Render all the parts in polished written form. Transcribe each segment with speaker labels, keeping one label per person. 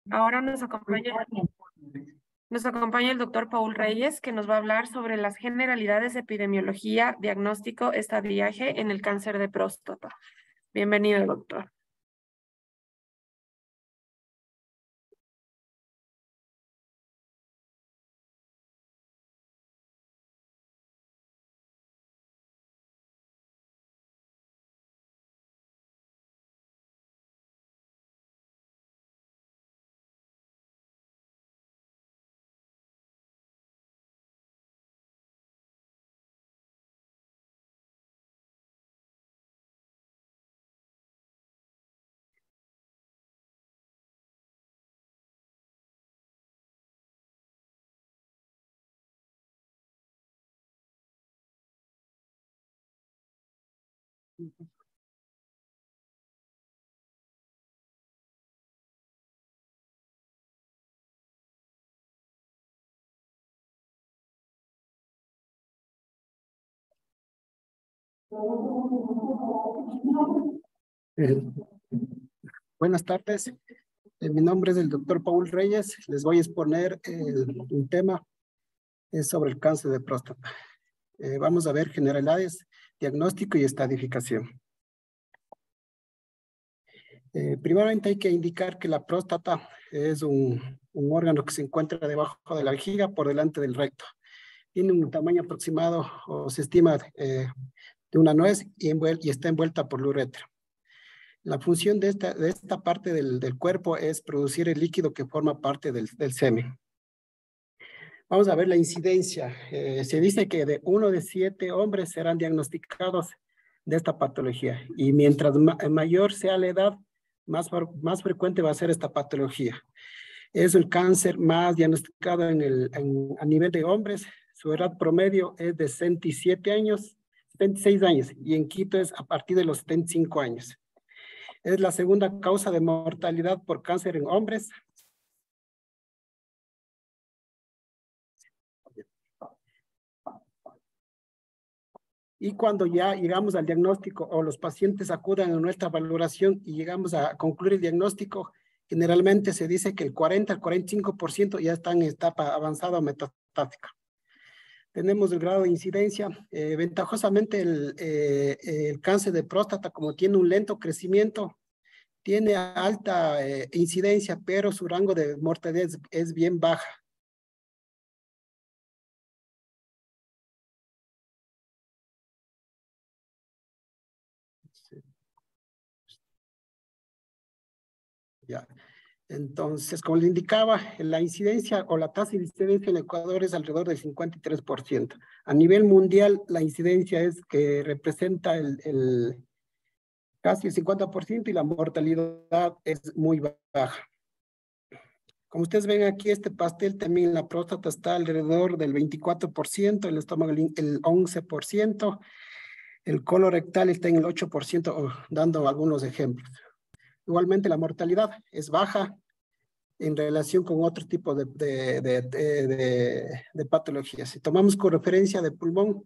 Speaker 1: Ahora nos acompaña el doctor Paul Reyes, que nos va a hablar sobre las generalidades de epidemiología, diagnóstico, estadiaje en el cáncer de próstata. Bienvenido, doctor.
Speaker 2: Eh, Buenas tardes. Mi nombre es el doctor Paul Reyes. Les voy a exponer un tema sobre el cáncer de próstata. Vamos a ver generalidades, diagnóstico y estadificación. Primeramente hay que indicar que la próstata es un órgano que se encuentra debajo de la vejiga por delante del recto. Tiene un tamaño aproximado, o se estima, de una nuez y está envuelta por la uretra. La función de esta parte del cuerpo es producir el líquido que forma parte del semen. Vamos a ver la incidencia. Se dice que de 1 de 7 hombres serán diagnosticados de esta patología. Y mientras mayor sea la edad, más frecuente va a ser esta patología. Es el cáncer más diagnosticado a nivel de hombres. Su edad promedio es de 76 años, y en Quito es a partir de los 75 años. Es la segunda causa de mortalidad por cáncer en hombres. Y cuando ya llegamos al diagnóstico o los pacientes acudan a nuestra valoración y llegamos a concluir el diagnóstico, generalmente se dice que el 40 al 45% ya están en etapa avanzada o metastásica. Tenemos el grado de incidencia. Ventajosamente el cáncer de próstata, como tiene un lento crecimiento, tiene alta incidencia, pero su rango de mortalidad es bien baja. Ya. Entonces, como le indicaba, la incidencia o la tasa de incidencia en Ecuador es alrededor del 53%. A nivel mundial, la incidencia es que representa casi el 50% y la mortalidad es muy baja. Como ustedes ven aquí, este pastel también en la próstata está alrededor del 24%, el estómago el 11%, el colon rectal está en el 8%, dando algunos ejemplos. Igualmente la mortalidad es baja en relación con otro tipo de patologías. Si tomamos con referencia de pulmón,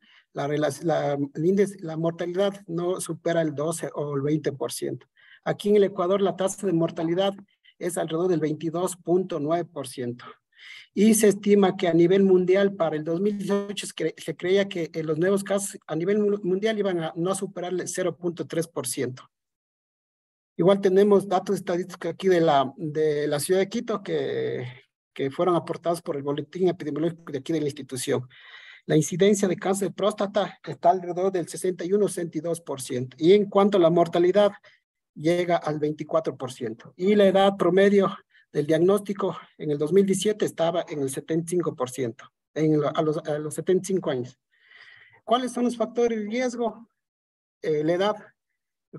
Speaker 2: la mortalidad no supera el 12 o el 20%. Aquí en el Ecuador la tasa de mortalidad es alrededor del 22.9%. Y se estima que a nivel mundial para el 2018 se creía que los nuevos casos a nivel mundial iban a no superar el 0.3%. Igual tenemos datos estadísticos aquí de la ciudad de Quito que fueron aportados por el boletín epidemiológico de aquí de la institución. La incidencia de cáncer de próstata está alrededor del 61-62%. Y en cuanto a la mortalidad, llega al 24%. Y la edad promedio del diagnóstico en el 2017 estaba en el 75%, a los 75 años. ¿Cuáles son los factores de riesgo? La edad. El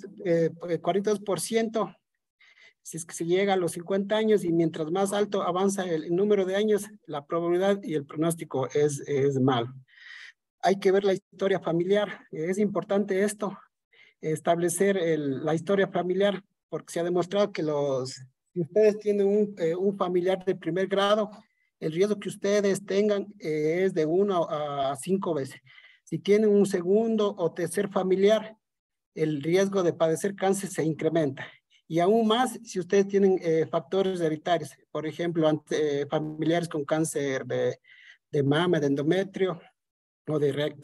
Speaker 2: 42%, si es que se llega a los 50 años, y mientras más alto avanza el número de años, la probabilidad y el pronóstico es malo. Hay que ver la historia familiar. Es importante esto, establecer la historia familiar, porque se ha demostrado que si ustedes tienen un familiar de primer grado, el riesgo que ustedes tengan es de 1 a 5 veces. Si tienen un segundo o tercer familiar, el riesgo de padecer cáncer se incrementa. Y aún más si ustedes tienen factores hereditarios, por ejemplo, familiares con cáncer de mama, de endometrio o de recto.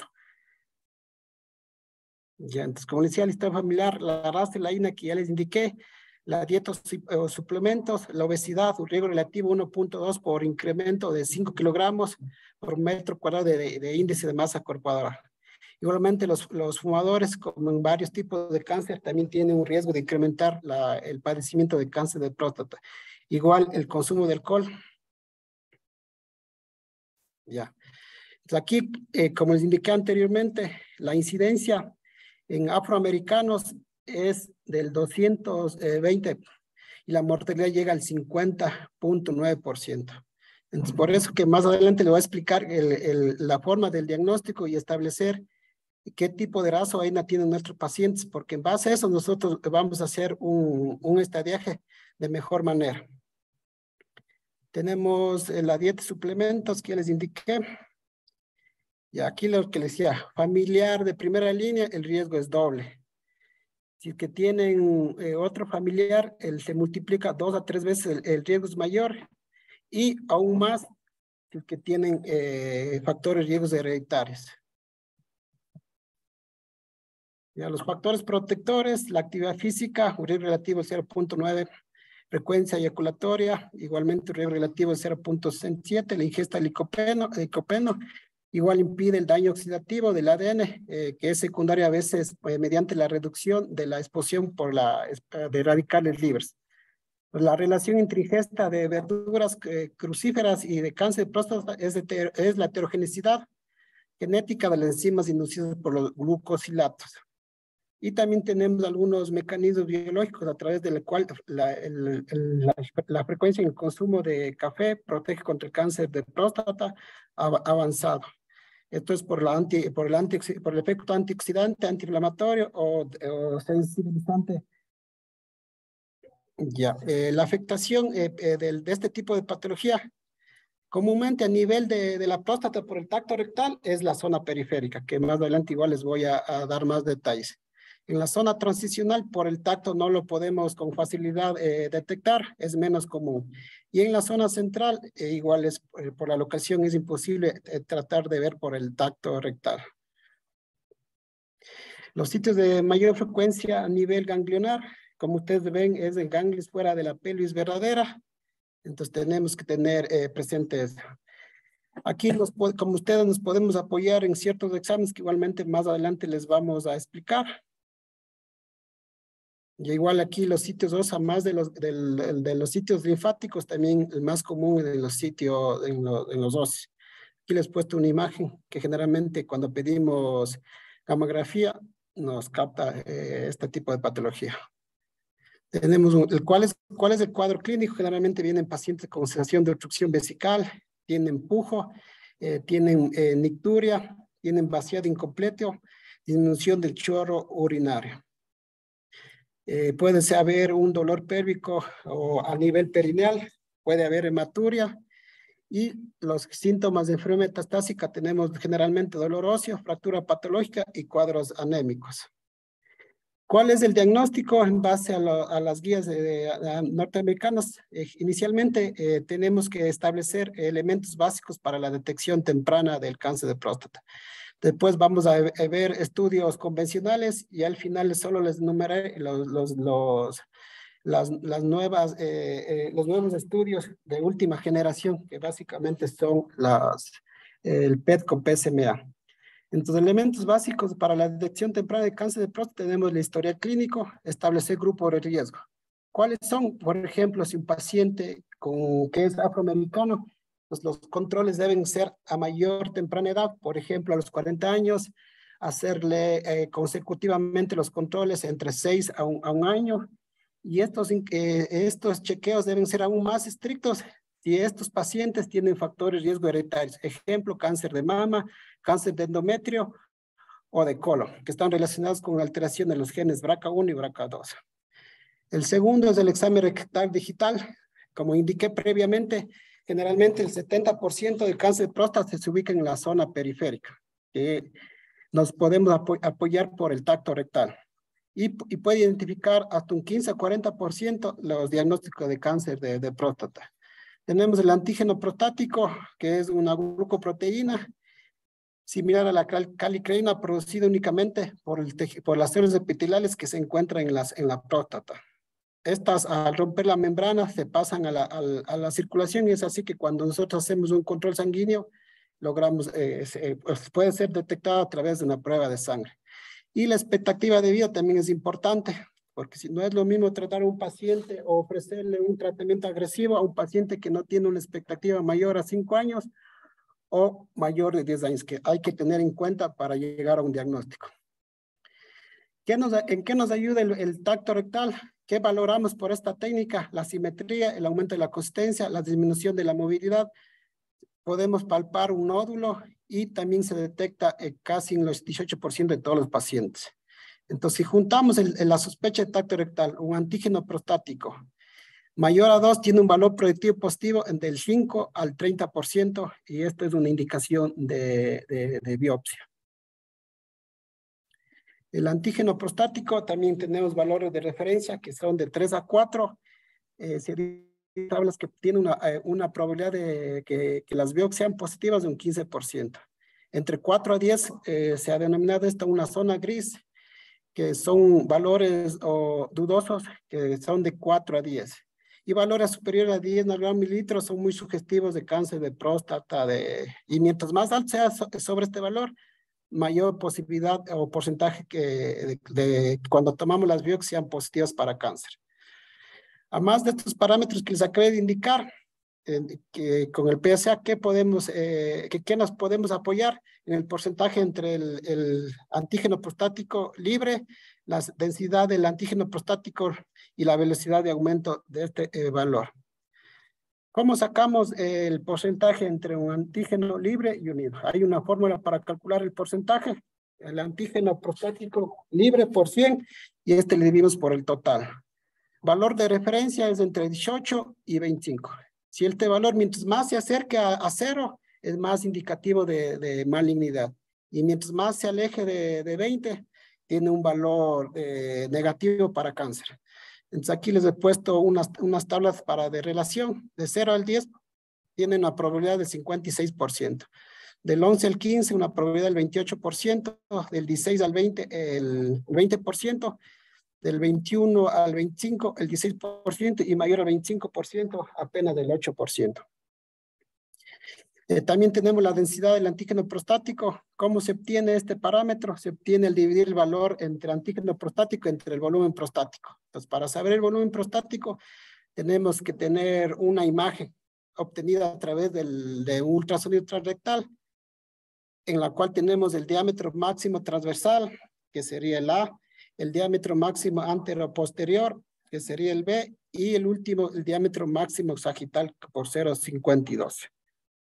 Speaker 2: Ya, entonces, como les decía, la historia familiar, la raza y la INA que ya les indiqué, la dieta o suplementos, la obesidad, un riesgo relativo 1.2 por incremento de 5 kilogramos por metro cuadrado de índice de masa corporal. Igualmente, los fumadores, como en varios tipos de cáncer, también tienen un riesgo de incrementar el padecimiento de cáncer de próstata. Igual el consumo de alcohol. Ya. Entonces, aquí, como les indiqué anteriormente, la incidencia en afroamericanos es del 220 y la mortalidad llega al 50.9%. Entonces, por eso que más adelante le voy a explicar la forma del diagnóstico y establecer qué tipo de raza AINA tienen nuestros pacientes, porque en base a eso nosotros vamos a hacer un estadiaje de mejor manera. Tenemos la dieta y suplementos que les indiqué. Y aquí lo que les decía, familiar de primera línea, el riesgo es doble. Si es que tienen otro familiar, se multiplica 2 a 3 veces, el riesgo es mayor. Y aún más, si es que tienen factores riesgos hereditarios. Ya, los factores protectores, la actividad física, un riesgo relativo 0.9, frecuencia eyaculatoria, igualmente un riesgo relativo 0.67, la ingesta de licopeno, igual impide el daño oxidativo del ADN, que es secundario a veces mediante la reducción de la exposición de radicales libres. Pues la relación entre ingesta de verduras crucíferas y de cáncer de próstata es la heterogeneidad genética de las enzimas inducidas por los glucosilatos. Y también tenemos algunos mecanismos biológicos a través del cual la frecuencia en el consumo de café protege contra el cáncer de próstata avanzado. Esto es por el efecto antioxidante, antiinflamatorio o sensibilizante. Ya, la afectación de este tipo de patología, comúnmente a nivel de la próstata por el tacto rectal, es la zona periférica, que más adelante igual les voy a dar más detalles. En la zona transicional, por el tacto no lo podemos con facilidad detectar, es menos común. Y en la zona central, igual por la locación es imposible tratar de ver por el tacto rectal. Los sitios de mayor frecuencia a nivel ganglionar, como ustedes ven, es en ganglios fuera de la pelvis verdadera. Entonces tenemos que tener presentes. Aquí, como ustedes nos podemos apoyar en ciertos exámenes que igualmente más adelante les vamos a explicar. Y igual aquí los sitios OSA, más de los sitios linfáticos, también el más común en los sitios, en los óseos. Aquí les he puesto una imagen que generalmente cuando pedimos gamografía nos capta este tipo de patología. Tenemos ¿cuál es el cuadro clínico? Generalmente vienen pacientes con sensación de obstrucción vesical, tienen empujo, tienen nicturia, tienen vaciado incompleto, disminución del chorro urinario. Puede haber un dolor pélvico o a nivel perineal, puede haber hematuria y los síntomas de enfermedad metastásica tenemos generalmente dolor óseo, fractura patológica y cuadros anémicos. ¿Cuál es el diagnóstico en base a las guías norteamericanas? Inicialmente tenemos que establecer elementos básicos para la detección temprana del cáncer de próstata. Después vamos a ver estudios convencionales y al final solo les enumeraré los nuevos estudios de última generación, que básicamente son el PET con PSMA. Entonces, elementos básicos para la detección temprana de cáncer de próstata tenemos el historial clínico, establecer grupos de riesgo. ¿Cuáles son? Por ejemplo, si un paciente que es afroamericano, pues los controles deben ser a mayor temprana edad, por ejemplo, a los 40 años, hacerle consecutivamente los controles entre 6 a un año, y estos chequeos deben ser aún más estrictos si estos pacientes tienen factores de riesgo hereditarios. Ejemplo, cáncer de mama, cáncer de endometrio o de colon, que están relacionados con alteración de los genes BRCA1 y BRCA2. El segundo es el examen rectal digital. Como indiqué previamente, generalmente el 70% del cáncer de próstata se ubica en la zona periférica, que nos podemos apoyar por el tacto rectal. y puede identificar hasta un 15 a 40% los diagnósticos de cáncer de próstata. Tenemos el antígeno prostático, que es una glucoproteína similar a la calicreína, producida únicamente por las células epiteliales que se encuentran en la próstata. Estas, al romper la membrana, se pasan a la circulación, y es así que cuando nosotros hacemos un control sanguíneo, logramos, pues puede ser detectada a través de una prueba de sangre. Y la expectativa de vida también es importante, porque si no es lo mismo tratar a un paciente o ofrecerle un tratamiento agresivo a un paciente que no tiene una expectativa mayor a 5 años o mayor de 10 años, que hay que tener en cuenta para llegar a un diagnóstico. ¿En qué nos ayuda el tacto rectal? ¿Qué valoramos por esta técnica? La simetría, el aumento de la consistencia, la disminución de la movilidad. Podemos palpar un nódulo y también se detecta casi en los 18% de todos los pacientes. Entonces, si juntamos la sospecha de tacto rectal, un antígeno prostático mayor a 2, tiene un valor predictivo positivo del 5 al 30%, y esto es una indicación de biopsia. El antígeno prostático también tenemos valores de referencia que son de 3 a 4. Tablas que tienen una probabilidad de que las biopsias sean positivas de un 15%. Entre 4 a 10 se ha denominado esta una zona gris, que son valores dudosos, que son de 4 a 10. Y valores superiores a 10 mililitros son muy sugestivos de cáncer de próstata. Y mientras más alto sea sobre este valor, mayor posibilidad o porcentaje de cuando tomamos las biopsias sean positivas para cáncer. Además de estos parámetros que les acabé de indicar, que con el PSA, ¿qué nos podemos apoyar? En el porcentaje entre el antígeno prostático libre, la densidad del antígeno prostático y la velocidad de aumento de este valor. ¿Cómo sacamos el porcentaje entre un antígeno libre y unido? Hay una fórmula para calcular el porcentaje. El antígeno prostático libre por 100 y le dividimos por el total. Valor de referencia es entre 18 y 25. Si este valor, mientras más se acerque a 0, es más indicativo de malignidad. Y mientras más se aleje de 20, tiene un valor negativo para cáncer. Entonces aquí les he puesto unas tablas de relación. De 0 al 10 tienen una probabilidad del 56%. Del 11 al 15 una probabilidad del 28%. Del 16 al 20 el 20%. Del 21 al 25 el 16%, y mayor al 25% apenas del 8%. También tenemos la densidad del antígeno prostático. ¿Cómo se obtiene este parámetro? Se obtiene al dividir el valor entre antígeno prostático entre el volumen prostático. Entonces, para saber el volumen prostático, tenemos que tener una imagen obtenida a través de un ultrasonido transrectal, en la cual tenemos el diámetro máximo transversal, que sería el A, el diámetro máximo antero-posterior, que sería el B, y el último, el diámetro máximo sagital por 0,52.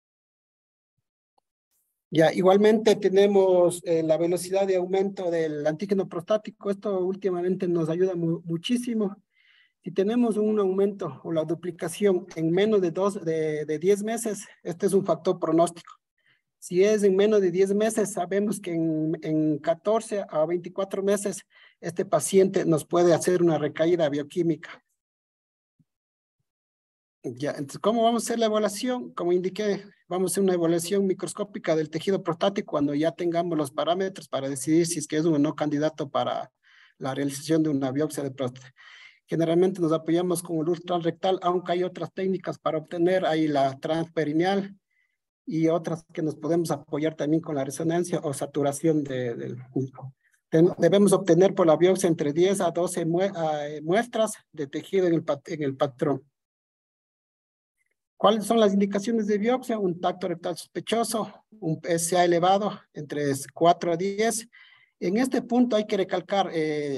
Speaker 2: Ya, igualmente tenemos la velocidad de aumento del antígeno prostático. Esto últimamente nos ayuda muchísimo. Si tenemos un aumento o la duplicación en menos de 10 meses, este es un factor pronóstico. Si es en menos de 10 meses, sabemos que en 14 a 24 meses, este paciente nos puede hacer una recaída bioquímica. Ya, entonces, ¿cómo vamos a hacer la evaluación? Como indiqué, vamos a hacer una evaluación microscópica del tejido prostático cuando ya tengamos los parámetros para decidir si es que es un o no candidato para la realización de una biopsia de próstata. Generalmente nos apoyamos con el ultrarrectal, aunque hay otras técnicas para obtener, hay la transperineal y otras que nos podemos apoyar también con la resonancia o saturación del mismo. Debemos obtener por la biopsia entre 10 a 12 muestras de tejido en el patrón. ¿Cuáles son las indicaciones de biopsia? Un tacto rectal sospechoso, un PSA elevado entre 4 a 10. En este punto hay que recalcar,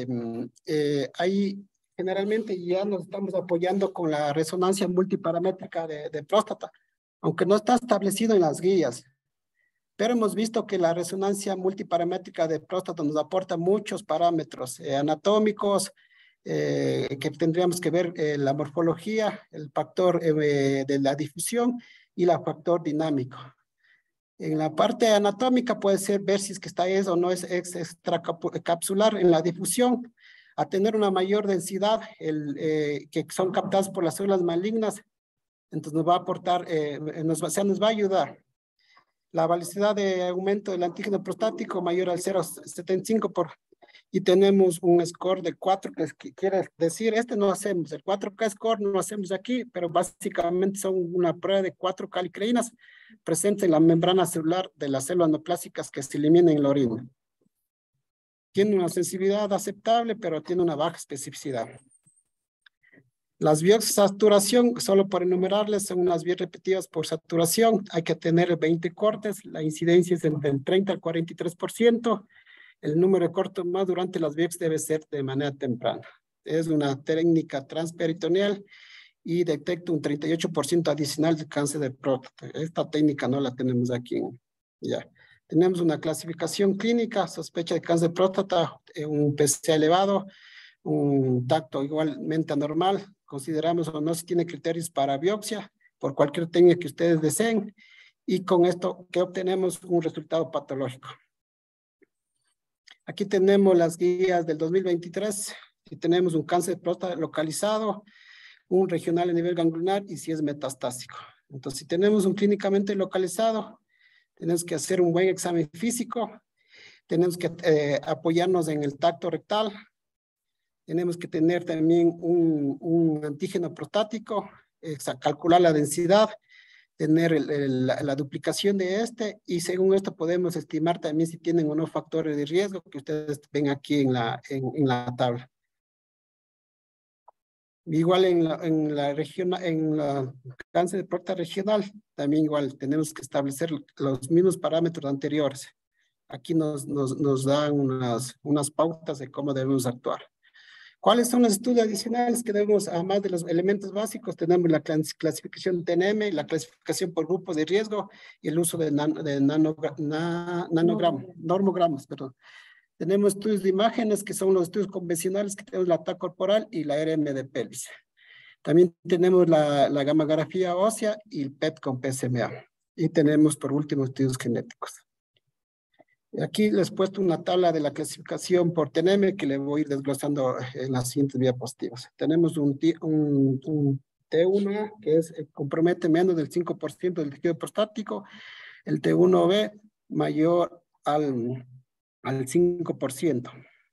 Speaker 2: ahí generalmente ya nos estamos apoyando con la resonancia multiparamétrica de próstata, aunque no está establecido en las guías. Pero hemos visto que la resonancia multiparamétrica de próstata nos aporta muchos parámetros anatómicos, que tendríamos que ver la morfología, el factor de la difusión y el factor dinámico. En la parte anatómica puede ser ver si es que está o no es extracapsular. En la difusión a tener una mayor densidad que son captadas por las células malignas, entonces nos va a aportar, nos va a ayudar. La velocidad de aumento del antígeno prostático mayor al 0,75 y tenemos un score de 4, que quiere decir, no hacemos, el 4K score no hacemos aquí, pero básicamente son una prueba de 4 calicreínas presentes en la membrana celular de las células neoplásicas que se eliminan en la orina. Tiene una sensibilidad aceptable, pero tiene una baja especificidad. Las biopsias de saturación, solo por enumerarles, son unas 10 repetidas por saturación. Hay que tener 20 cortes. La incidencia es del 30 al 43%. El número de cortes más durante las biopsias debe ser de manera temprana. Es una técnica transperitoneal y detecta un 38% adicional de cáncer de próstata. Esta técnica no la tenemos aquí. Ya. Tenemos una clasificación clínica, sospecha de cáncer de próstata, un PSA elevado, un tacto igualmente anormal. Consideramos o no si tiene criterios para biopsia, por cualquier técnica que ustedes deseen. Y con esto, ¿qué obtenemos? Un resultado patológico. Aquí tenemos las guías del 2023. Y tenemos un cáncer de próstata localizado, un regional a nivel ganglionar y si es metastásico. Entonces, si tenemos un clínicamente localizado, tenemos que hacer un buen examen físico, tenemos que apoyarnos en el tacto rectal, tenemos que tener también un antígeno prostático, calcular la densidad, tener la duplicación de y según esto podemos estimar también si tienen o no factores de riesgo que ustedes ven aquí en la tabla. Igual en la cáncer de próstata regional, también igual tenemos que establecer los mismos parámetros anteriores. Aquí nos dan unas pautas de cómo debemos actuar. ¿Cuáles son los estudios adicionales que debemos, además de los elementos básicos? Tenemos la clasificación TNM, la clasificación por grupos de riesgo y el uso de normogramos, perdón. Tenemos estudios de imágenes, que son los estudios convencionales, que tenemos la TAC corporal y la RM de pelvis. También tenemos la gammagrafía ósea y el PET con PSMA. Y tenemos, por último, estudios genéticos. Aquí les he puesto una tabla de la clasificación por TNM que le voy a ir desglosando en las siguientes diapositivas. Tenemos un T1 que compromete menos del 5% del tejido prostático, el T1B mayor al 5%.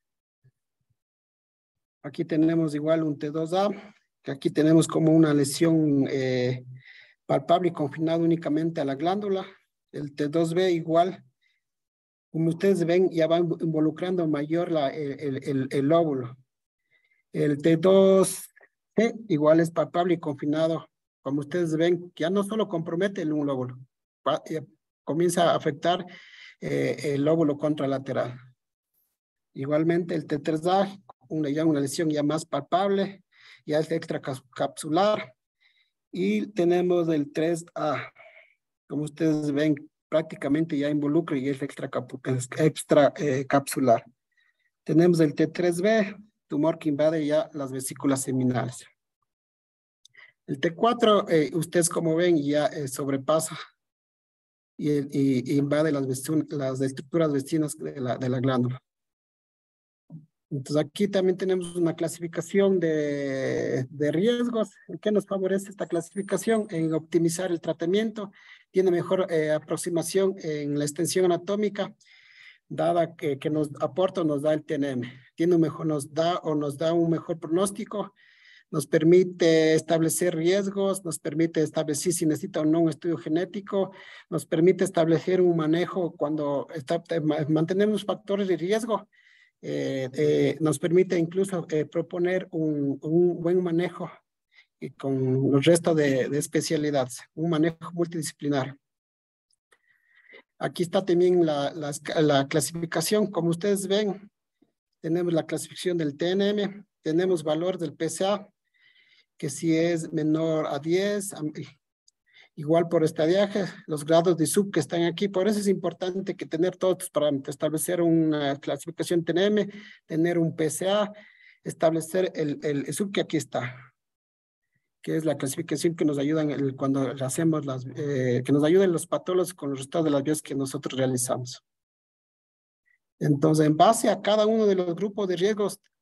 Speaker 2: Aquí tenemos igual un T2A, que aquí tenemos como una lesión palpable y confinada únicamente a la glándula. El T2B igual, como ustedes ven, ya va involucrando mayor el lóbulo. El T2C igual es palpable y confinado. Como ustedes ven, ya no solo compromete un lóbulo, comienza a afectar el lóbulo contralateral. Igualmente el T3A, una lesión ya más palpable, ya es extracapsular. Y tenemos el 3A, como ustedes ven, prácticamente ya involucra y es extracapsular. Tenemos el T3B, tumor que invade ya las vesículas seminales. El T4, ustedes como ven, ya sobrepasa y invade las estructuras vecinas de la glándula. Entonces aquí también tenemos una clasificación de riesgos. ¿En qué nos favorece esta clasificación? En optimizar el tratamiento. Tiene mejor aproximación en la extensión anatómica, dada que nos aporta o nos da el TNM. Nos da un mejor pronóstico, nos permite establecer riesgos, nos permite establecer si necesita o no un estudio genético, nos permite establecer un manejo cuando mantenemos factores de riesgo. Nos permite incluso proponer un buen manejo y con el resto de especialidades, un manejo multidisciplinario. Aquí está también la clasificación. Como ustedes ven, tenemos la clasificación del TNM, tenemos valor del PSA, que si es menor a 10, igual por estadiaje, los grados de sub que están aquí. Por eso es importante que tener todos para establecer una clasificación TNM, tener un PSA, establecer el sub que aquí está, que es la clasificación que nos ayuda cuando hacemos que nos ayudan los patólogos con los resultados de las biopsias que nosotros realizamos. Entonces, en base a cada uno de los grupos de riesgos,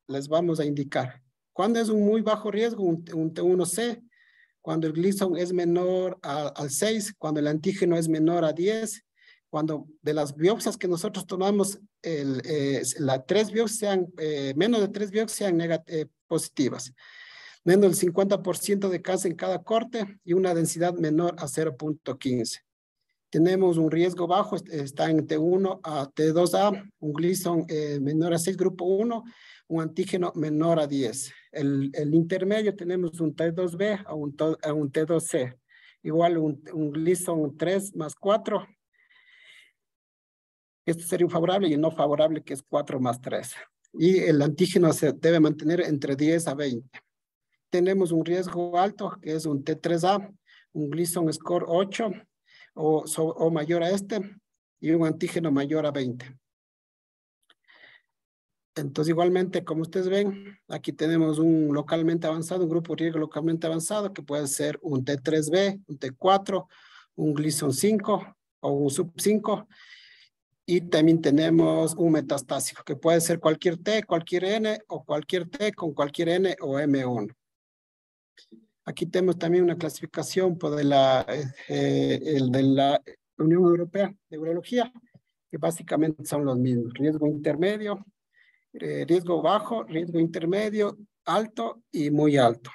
Speaker 2: les vamos a indicar. ¿Cuándo es un muy bajo riesgo? Un T1C, cuando el Gleason es menor al 6, cuando el antígeno es menor a 10, cuando de las biopsias que nosotros tomamos, las 3 biopsias sean, menos de 3 biopsias sean positivas, menos del 50% de cáncer en cada corte y una densidad menor a 0.15. Tenemos un riesgo bajo, está en T1 a T2A, un Gleason menor a 6, grupo 1, un antígeno menor a 10. El intermedio tenemos un T2B a un T2C, igual un Gleason 3 más 4. Este sería un favorable y el no favorable que es 4 más 3. Y el antígeno se debe mantener entre 10 a 20. Tenemos un riesgo alto que es un T3A, un Gleason score 8 o mayor a este y un antígeno mayor a 20. Entonces, igualmente, como ustedes ven, aquí tenemos un localmente avanzado, un grupo de riesgo localmente avanzado que puede ser un T3B, un T4, un Gleason 5 o un sub 5. Y también tenemos un metastásico que puede ser cualquier T, cualquier N o cualquier T con cualquier N o M1. Aquí tenemos también una clasificación de la Unión Europea de Urología, que básicamente son los mismos. Riesgo intermedio, riesgo bajo, riesgo intermedio, alto y muy alto.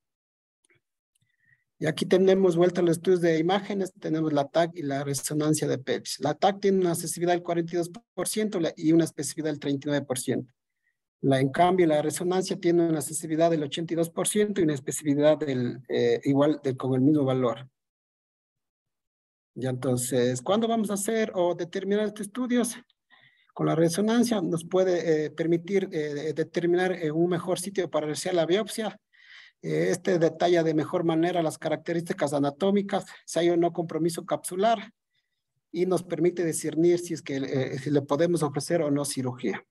Speaker 2: Y aquí tenemos vuelta a los estudios de imágenes, tenemos la TAC y la resonancia de pelvis. La TAC tiene una accesibilidad del 42% y una especificidad del 39%. En cambio, la resonancia tiene una accesibilidad del 82% y una especificidad con el mismo valor. Ya entonces, ¿cuándo vamos a hacer o determinar estos estudios? Con la resonancia nos puede permitir determinar un mejor sitio para realizar la biopsia. Este detalla de mejor manera las características anatómicas, si hay o no compromiso capsular, y nos permite discernir si es que si le podemos ofrecer o no cirugía.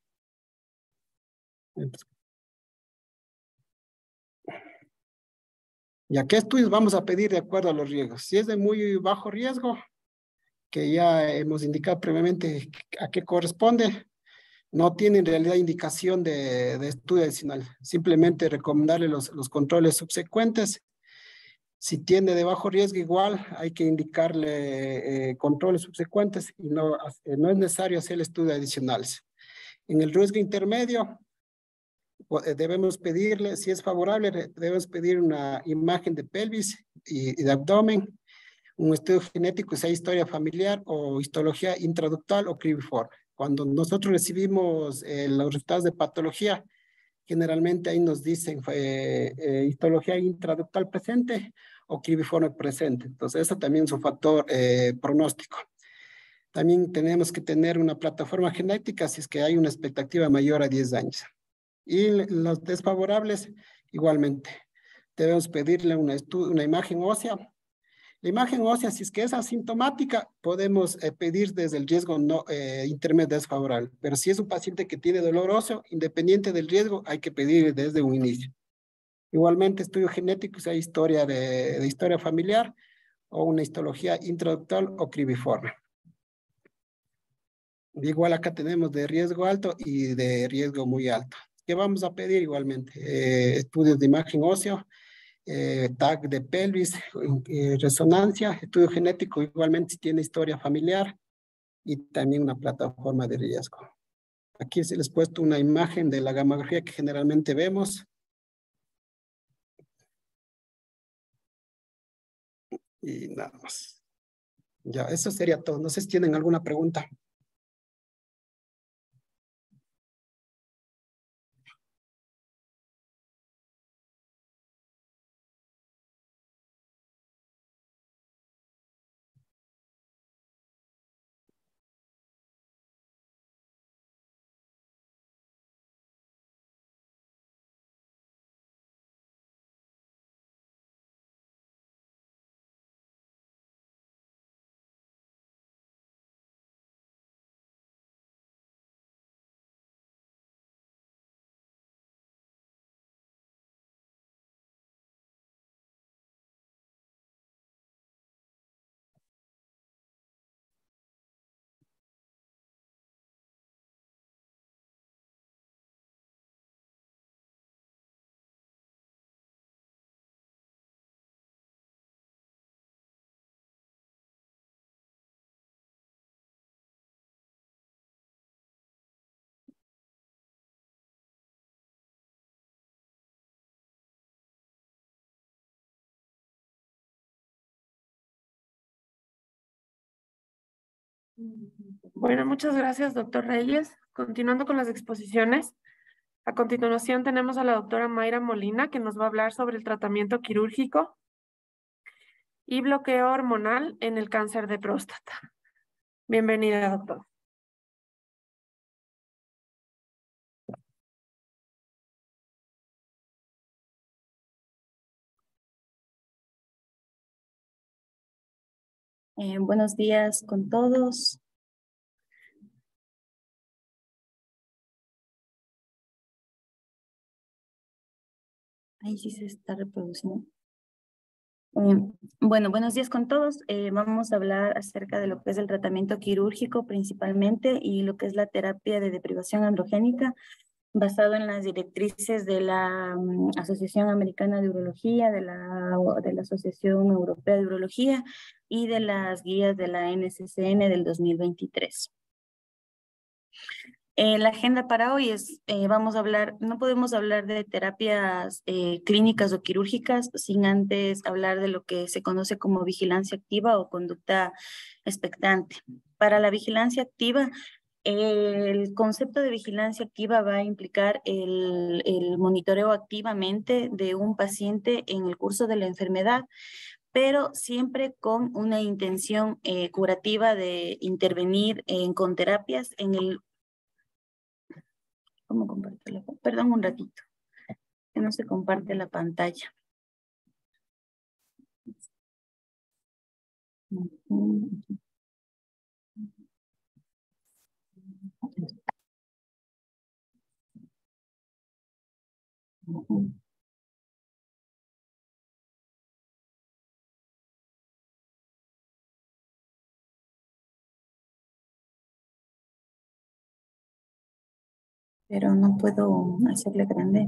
Speaker 2: ¿Y a qué estudios vamos a pedir de acuerdo a los riesgos? Si es de muy bajo riesgo, que ya hemos indicado previamente a qué corresponde, no tiene en realidad indicación de estudio adicional. Simplemente recomendarle los controles subsecuentes. Si tiene de bajo riesgo, igual hay que indicarle controles subsecuentes y no es necesario hacer estudios adicionales. En el riesgo intermedio, debemos pedirle, si es favorable, debemos pedir una imagen de pelvis y de abdomen, un estudio genético, sea historia familiar o histología intraductal o cribiforme. Cuando nosotros recibimos los resultados de patología, generalmente ahí nos dicen histología intraductal presente o cribiforme presente. Entonces, eso también es un factor pronóstico. También tenemos que tener una plataforma genética si es que hay una expectativa mayor a 10 años. Y los desfavorables, igualmente. Debemos pedirle una imagen ósea. La imagen ósea, si es que es asintomática, podemos pedir desde el riesgo intermedio desfavorable. Pero si es un paciente que tiene dolor óseo, independiente del riesgo, hay que pedir desde un inicio. Igualmente, estudio genético, sea historia de historia familiar o una histología intraductal o cribiforme. Igual acá tenemos de riesgo alto y de riesgo muy alto. ¿Qué vamos a pedir igualmente? Estudios de imagen ósea, TAC de pelvis, resonancia, estudio genético, igualmente si tiene historia familiar y también una plataforma de riesgo. Aquí se les ha puesto una imagen de la gamografía que generalmente vemos. Y nada más. Ya, eso sería todo. No sé si tienen alguna pregunta.
Speaker 1: Bueno, muchas gracias, doctor Reyes. Continuando con las exposiciones, a continuación tenemos a la doctora Mayra Molina, que nos va a hablar sobre el tratamiento quirúrgico y bloqueo hormonal en el cáncer de próstata. Bienvenida, doctora.
Speaker 3: Buenos días con todos. Ahí sí se está reproduciendo. Bueno, buenos días con todos. Vamos a hablar acerca de lo que es el tratamiento quirúrgico principalmente y lo que es la terapia de deprivación androgénica basado en las directrices de la Asociación Americana de Urología, de la Asociación Europea de Urología y de las guías de la NCCN del 2023. La agenda para hoy es, vamos a hablar, no podemos hablar de terapias clínicas o quirúrgicas sin antes hablar de lo que se conoce como vigilancia activa o conducta expectante. Para la vigilancia activa, el concepto de vigilancia activa va a implicar el monitoreo activamente de un paciente en el curso de la enfermedad, pero siempre con una intención curativa de intervenir con terapias en el... ¿Cómo compartirlo? Perdón un ratito, que no se comparte la pantalla. Pero no puedo hacerle grande.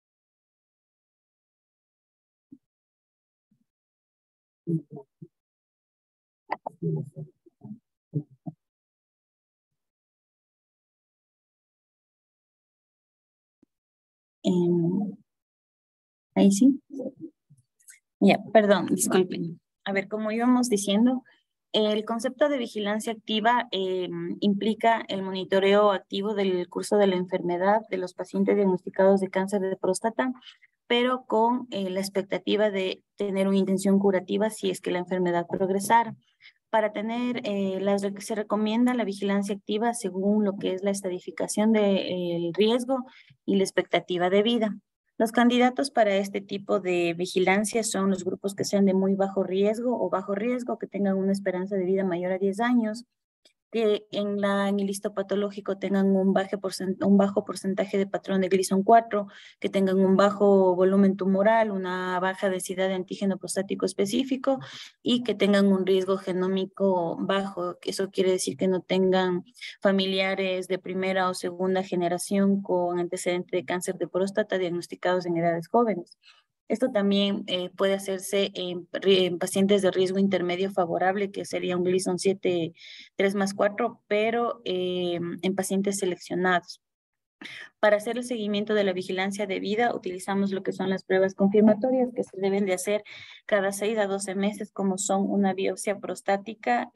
Speaker 3: Ahí sí. Ya, perdón, disculpen. A ver, como íbamos diciendo, el concepto de vigilancia activa implica el monitoreo activo del curso de la enfermedad de los pacientes diagnosticados de cáncer de próstata, pero con la expectativa de tener una intención curativa si es que la enfermedad progresara. Para tener, se recomienda la vigilancia activa según lo que es la estadificación del riesgo y la expectativa de vida. Los candidatos para este tipo de vigilancia son los grupos que sean de muy bajo riesgo o bajo riesgo, que tengan una esperanza de vida mayor a 10 años, que en el histopatológico tengan un bajo porcentaje de patrón de Gleason 4, que tengan un bajo volumen tumoral, una baja densidad de antígeno prostático específico y que tengan un riesgo genómico bajo. Eso quiere decir que no tengan familiares de primera o segunda generación con antecedente de cáncer de próstata diagnosticados en edades jóvenes. Esto también puede hacerse en pacientes de riesgo intermedio favorable, que sería un Gleason 7, 3+4, pero en pacientes seleccionados. Para hacer el seguimiento de la vigilancia de vida, utilizamos lo que son las pruebas confirmatorias que se deben de hacer cada 6 a 12 meses, como son una biopsia prostática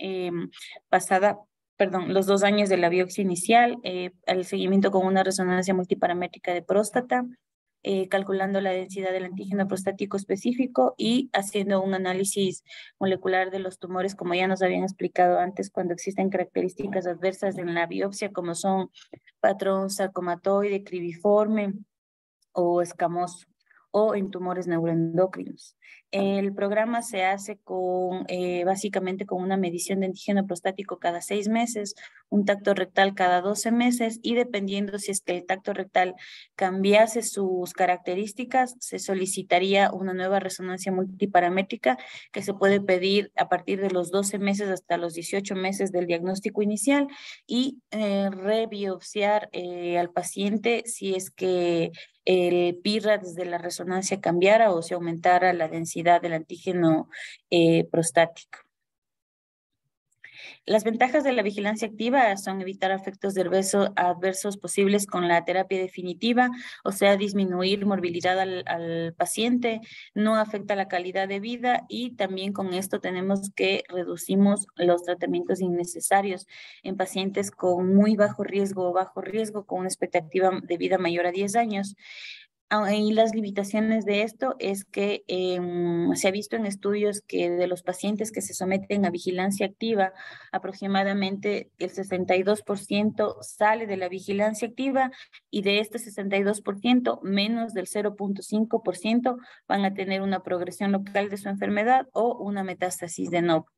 Speaker 3: los 2 años de la biopsia inicial, el seguimiento con una resonancia multiparamétrica de próstata, calculando la densidad del antígeno prostático específico y haciendo un análisis molecular de los tumores, como ya nos habían explicado antes, cuando existen características adversas en la biopsia, como son patrón sarcomatoide, cribiforme o escamoso, o en tumores neuroendocrinos. El programa se hace básicamente con una medición de antígeno prostático cada 6 meses, un tacto rectal cada 12 meses y dependiendo si es que el tacto rectal cambiase sus características, se solicitaría una nueva resonancia multiparamétrica que se puede pedir a partir de los 12 meses hasta los 18 meses del diagnóstico inicial y rebiopsiar al paciente si es que el PIRA desde la resonancia cambiara o se aumentara la densidad del antígeno prostático. Las ventajas de la vigilancia activa son evitar efectos adversos posibles con la terapia definitiva, o sea, disminuir morbilidad al paciente, no afecta la calidad de vida y también con esto tenemos que reducimos los tratamientos innecesarios en pacientes con muy bajo riesgo o bajo riesgo con una expectativa de vida mayor a 10 años. Y las limitaciones de esto es que se ha visto en estudios que de los pacientes que se someten a vigilancia activa, aproximadamente el 62% sale de la vigilancia activa y de este 62%, menos del 0.5% van a tener una progresión local de su enfermedad o una metástasis de novo.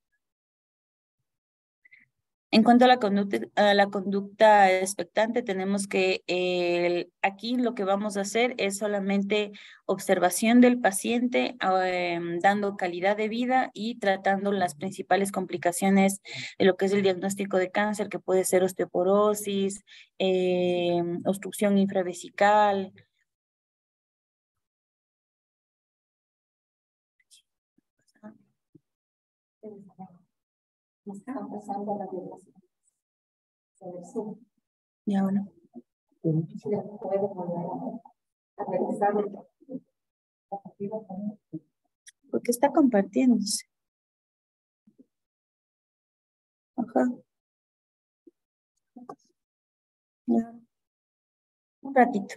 Speaker 3: En cuanto a la conducta expectante, tenemos que aquí lo que vamos a hacer es solamente observación del paciente, dando calidad de vida y tratando las principales complicaciones de lo que es el diagnóstico de cáncer, que puede ser osteoporosis, obstrucción infravesical.
Speaker 4: Nos están pasando la violación.
Speaker 3: Ya, bueno. Porque está compartiéndose. Ajá. Ya. Un ratito.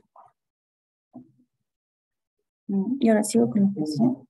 Speaker 3: Y ahora sigo con la presión.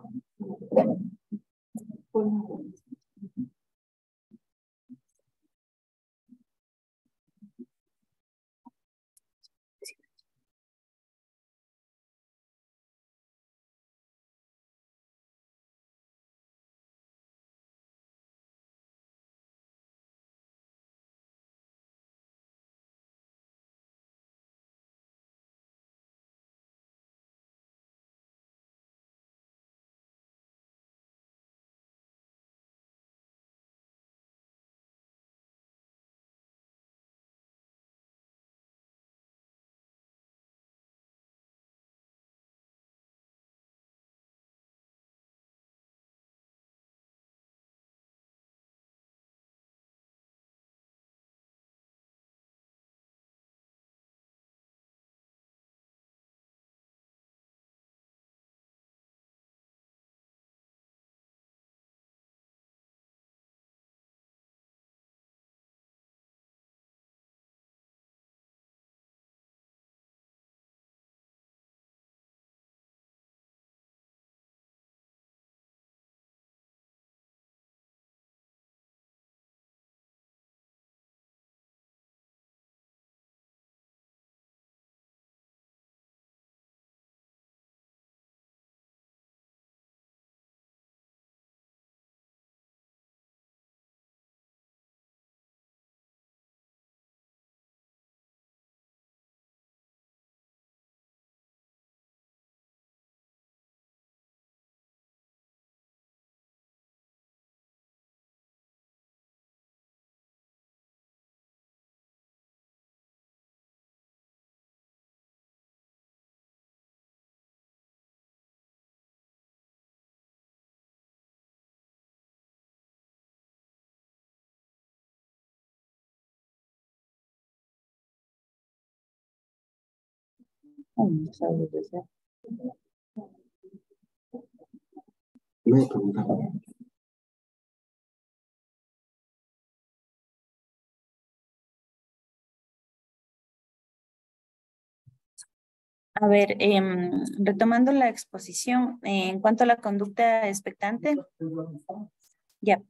Speaker 3: A ver, retomando la exposición, en cuanto a la conducta expectante, ya,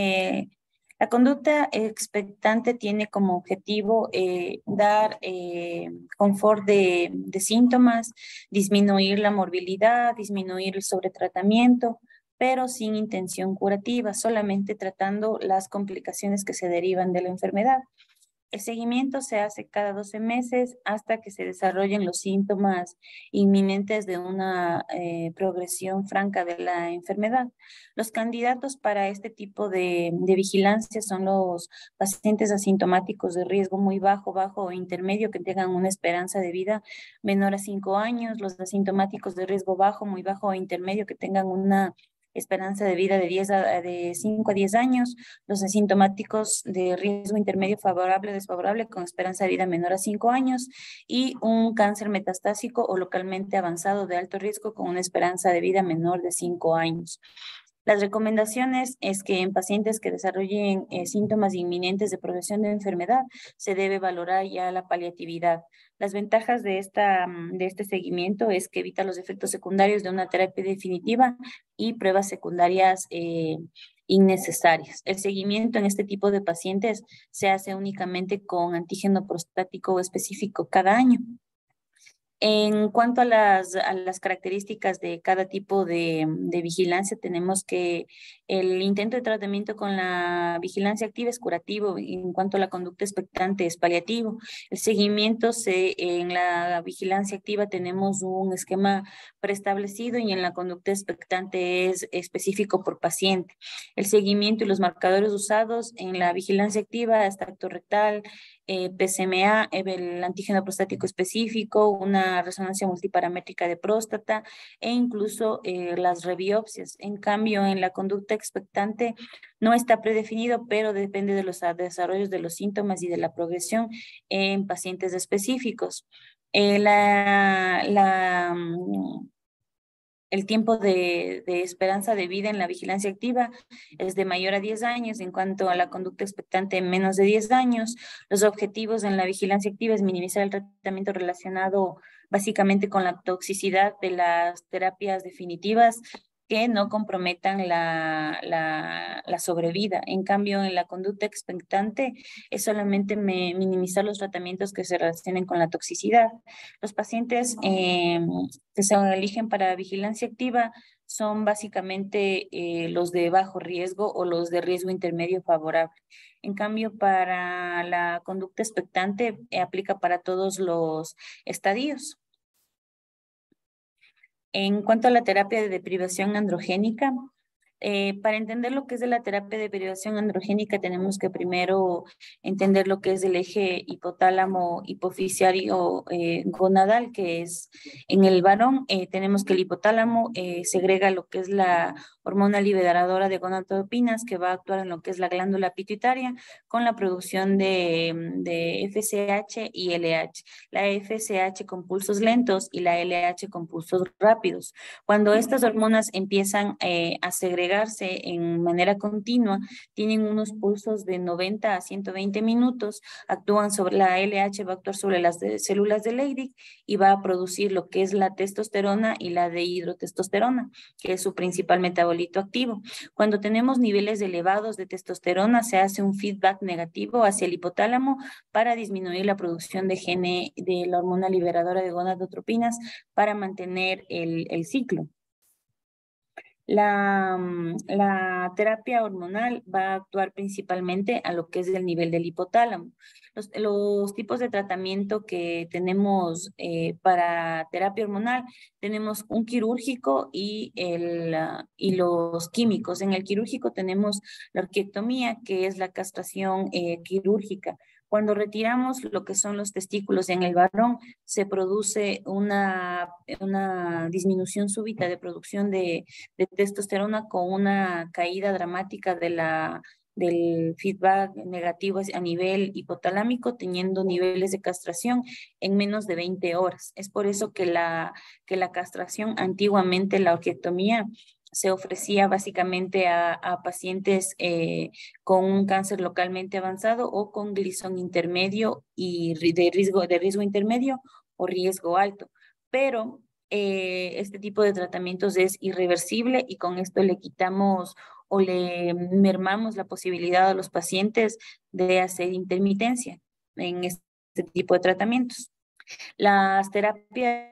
Speaker 3: la conducta expectante tiene como objetivo dar confort de síntomas, disminuir la morbilidad, disminuir el sobretratamiento, pero sin intención curativa, solamente tratando las complicaciones que se derivan de la enfermedad. El seguimiento se hace cada 12 meses hasta que se desarrollen los síntomas inminentes de una progresión franca de la enfermedad. Los candidatos para este tipo de vigilancia son los pacientes asintomáticos de riesgo muy bajo, bajo o intermedio que tengan una esperanza de vida menor a 5 años, los asintomáticos de riesgo bajo, muy bajo o intermedio que tengan una esperanza de vida de 5 a 10 años, los asintomáticos de riesgo intermedio favorable o desfavorable con esperanza de vida menor a 5 años y un cáncer metastásico o localmente avanzado de alto riesgo con una esperanza de vida menor de 5 años. Las recomendaciones es que en pacientes que desarrollen síntomas inminentes de progresión de enfermedad se debe valorar ya la paliatividad. Las ventajas de este seguimiento es que evita los efectos secundarios de una terapia definitiva y pruebas secundarias innecesarias. El seguimiento en este tipo de pacientes se hace únicamente con antígeno prostático específico cada año. En cuanto a las características de cada tipo de vigilancia, tenemos que el intento de tratamiento con la vigilancia activa es curativo, en cuanto a la conducta expectante es paliativo. El seguimiento en la vigilancia activa tenemos un esquema preestablecido y en la conducta expectante es específico por paciente. El seguimiento y los marcadores usados en la vigilancia activa es tacto rectal, PSMA, el antígeno prostático específico, una resonancia multiparamétrica de próstata e incluso las rebiopsias. En cambio, en la conducta expectante no está predefinido, pero depende de los desarrollos de los síntomas y de la progresión en pacientes específicos. El tiempo de esperanza de vida en la vigilancia activa es de mayor a 10 años, en cuanto a la conducta expectante menos de 10 años. Los objetivos en la vigilancia activa es minimizar el tratamiento relacionado básicamente con la toxicidad de las terapias definitivas que no comprometan la sobrevida. En cambio, en la conducta expectante es solamente minimizar los tratamientos que se relacionen con la toxicidad. Los pacientes que se eligen para vigilancia activa son básicamente los de bajo riesgo o los de riesgo intermedio favorable. En cambio, para la conducta expectante aplica para todos los estadios. En cuanto a la terapia de deprivación androgénica, para entender lo que es de la terapia de derivación androgénica tenemos que primero entender lo que es el eje hipotálamo hipoficiario gonadal, que es en el varón. Tenemos que el hipotálamo segrega lo que es la hormona liberadora de gonadotropinas, que va a actuar en lo que es la glándula pituitaria con la producción de FSH y LH. La FSH con pulsos lentos y la LH con pulsos rápidos. Cuando estas hormonas empiezan a segregarse en manera continua, tienen unos pulsos de 90 a 120 minutos, actúan sobre la LH, va a actuar sobre las células de Leydig y va a producir lo que es la testosterona y la dehidrotestosterona, que es su principal metabolito activo. Cuando tenemos niveles elevados de testosterona, se hace un feedback negativo hacia el hipotálamo para disminuir la producción de la hormona liberadora de gonadotropinas para mantener el ciclo. La terapia hormonal va a actuar principalmente a lo que es el nivel del hipotálamo. Los tipos de tratamiento que tenemos para terapia hormonal, tenemos un quirúrgico y los químicos. En el quirúrgico tenemos la orquiectomía, que es la castración quirúrgica. Cuando retiramos lo que son los testículos en el varón, se produce una disminución súbita de producción de testosterona con una caída dramática del feedback negativo a nivel hipotalámico, teniendo niveles de castración en menos de 20 horas. Es por eso que la castración, antiguamente la orquiectomía, se ofrecía básicamente a pacientes con un cáncer localmente avanzado o con glisón intermedio y de riesgo intermedio o riesgo alto. Pero este tipo de tratamientos es irreversible y con esto le quitamos o le mermamos la posibilidad a los pacientes de hacer intermitencia en este tipo de tratamientos. Las terapias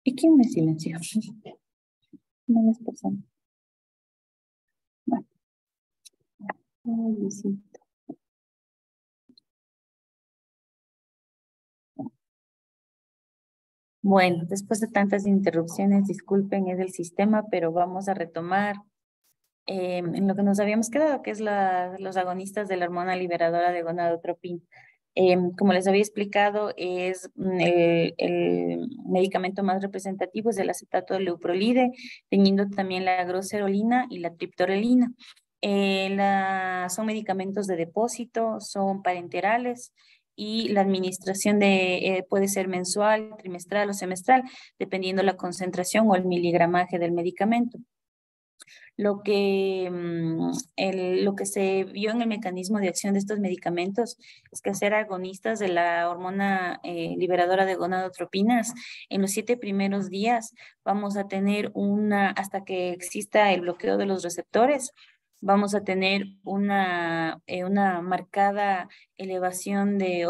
Speaker 3: ¿Y quién me silenció? No es persona. Bueno. Ay, Diosito. Bueno, después de tantas interrupciones, disculpen, es el sistema, pero vamos a retomar en lo que nos habíamos quedado, que es los agonistas de la hormona liberadora de gonadotropina. Como les había explicado, es el medicamento más representativo, es el acetato de leuprolide, teniendo también la groserolina y la triptorelina. Son medicamentos de depósito, son parenterales y la administración puede ser mensual, trimestral o semestral, dependiendo la concentración o el miligramaje del medicamento. Lo que se vio en el mecanismo de acción de estos medicamentos es que al ser agonistas de la hormona liberadora de gonadotropinas, en los 7 primeros días vamos a tener hasta que exista el bloqueo de los receptores, vamos a tener una marcada elevación de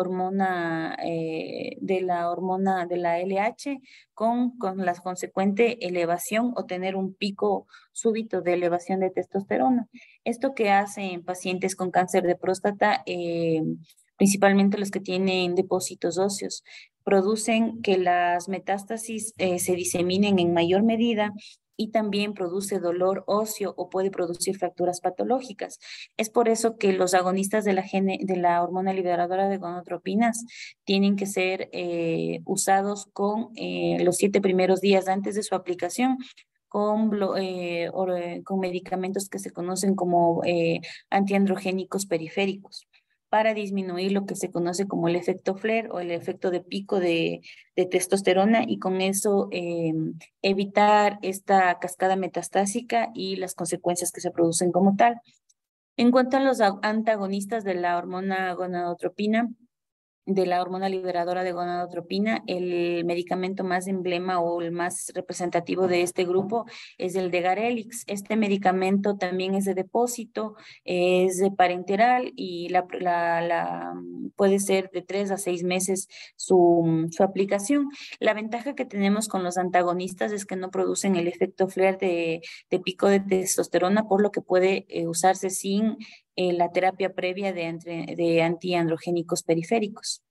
Speaker 3: la hormona de la LH con la consecuente elevación o tener un pico súbito de elevación de testosterona. Esto que hace en pacientes con cáncer de próstata, principalmente los que tienen depósitos óseos, producen que las metástasis se diseminen en mayor medida y también produce dolor óseo o puede producir fracturas patológicas. Es por eso que los agonistas de la hormona liberadora de gonadotropinas tienen que ser usados con los 7 primeros días antes de su aplicación con medicamentos que se conocen como antiandrogénicos periféricos para disminuir lo que se conoce como el efecto flare o el efecto de pico de testosterona y con eso evitar esta cascada metastásica y las consecuencias que se producen como tal. En cuanto a los antagonistas de la hormona gonadotropina, de la hormona liberadora de gonadotropina, el medicamento más emblema o el más representativo de este grupo es el de Garelix. Este medicamento también es de depósito, es de parenteral y puede ser de 3 a 6 meses su aplicación. La ventaja que tenemos con los antagonistas es que no producen el efecto flare de pico de testosterona, por lo que puede usarse sin la terapia previa de antiandrogénicos periféricos.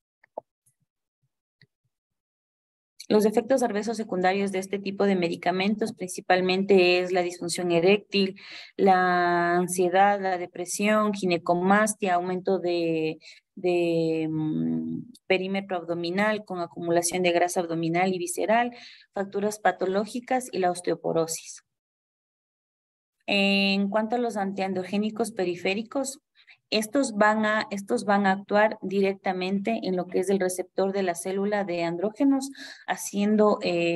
Speaker 3: Los efectos adversos secundarios de este tipo de medicamentos principalmente es la disfunción eréctil, la ansiedad, la depresión, ginecomastia, aumento de perímetro abdominal con acumulación de grasa abdominal y visceral, fracturas patológicas y la osteoporosis. En cuanto a los antiandrogénicos periféricos, estos van a actuar directamente en lo que es el receptor de la célula de andrógenos, haciendo